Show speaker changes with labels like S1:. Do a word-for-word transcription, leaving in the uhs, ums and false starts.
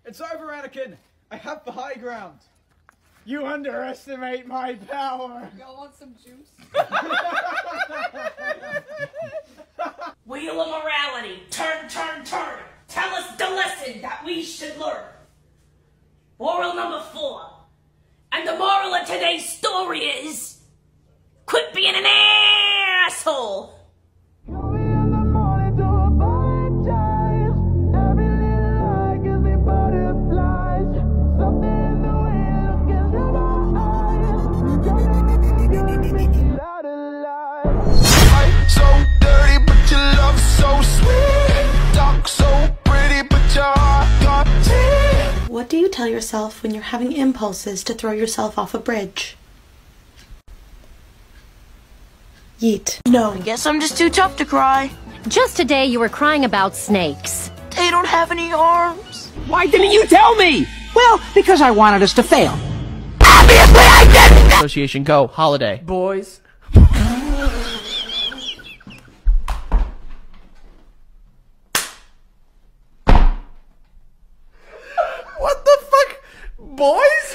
S1: It's over, Anakin! I have the high ground! You underestimate my power!
S2: Y'all want some juice?
S3: Wheel of morality, turn, turn, turn. Tell us the lesson that we should learn. Moral number four. And the moral of today's story is, quit being an asshole.
S4: What do you tell yourself when you're having impulses to throw yourself off a bridge? Yeet. No.
S5: I guess I'm just too tough to cry.
S6: Just today you were crying about snakes.
S5: They don't have any arms.
S7: Why didn't you tell me? Well, because I wanted us to fail.
S5: Obviously I didn't!
S8: Association, go. Holiday.
S1: Boys.
S8: What the fuck? Boys?